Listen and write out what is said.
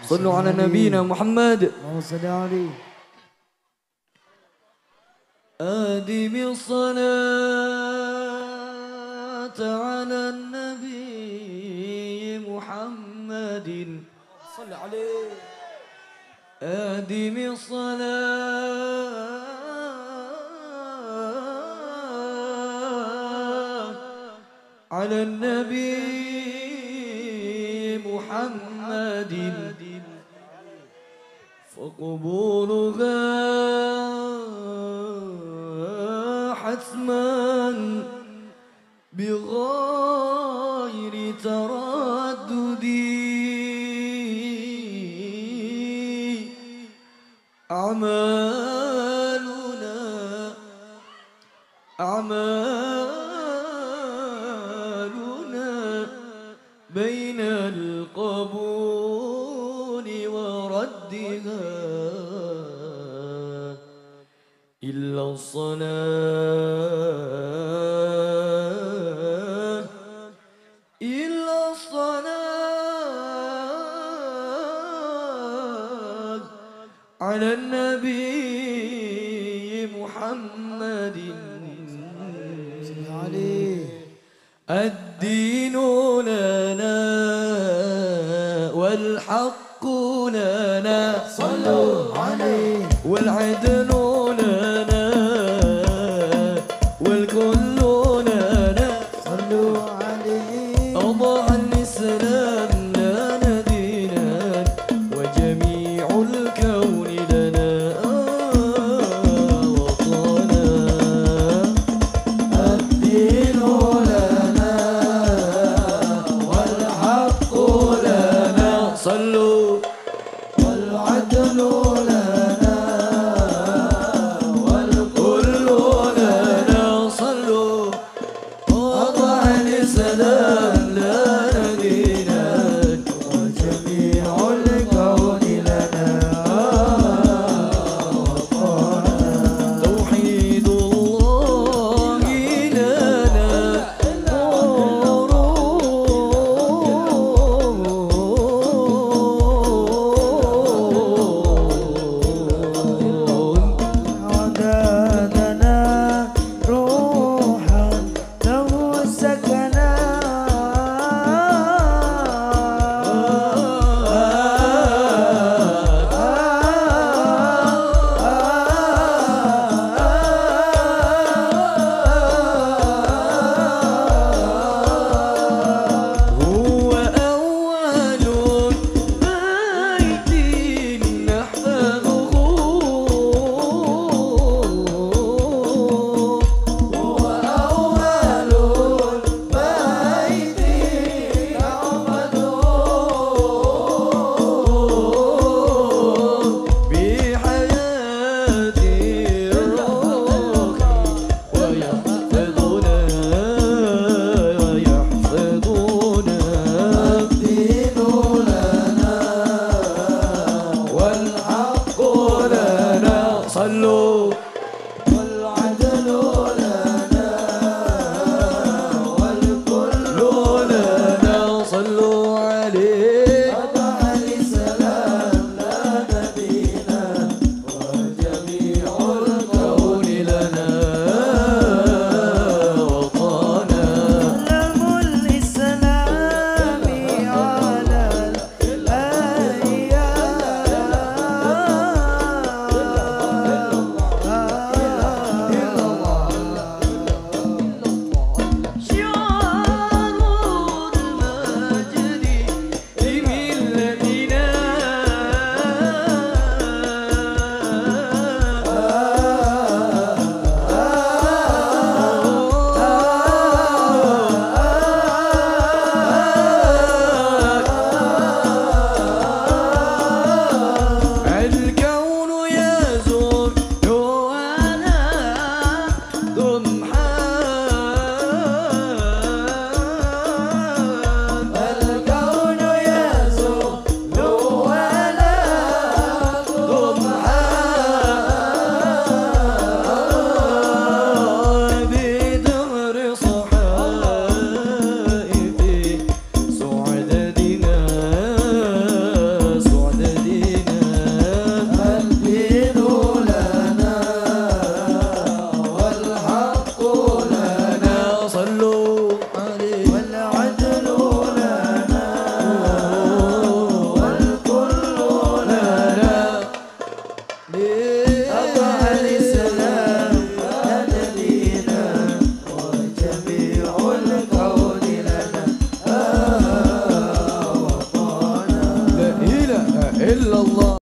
صلوا على نبينا محمد. اللهم صل عليه. أدم الصلاة على النبي محمد. صل عليه. أدم الصلاة على النبي محمد فقبولها حتما بغير تردد. أعمالنا بين القبول وردها إلا الصلاة على النبي محمد. الدين لنا والحق لنا صلوا عليه. والعدل لنا والكل لنا صلوا عليه. أضاع الإسلام لنا دينا وجميع الكون لنا وطنا. الدين لنا والحق لنا. صلوا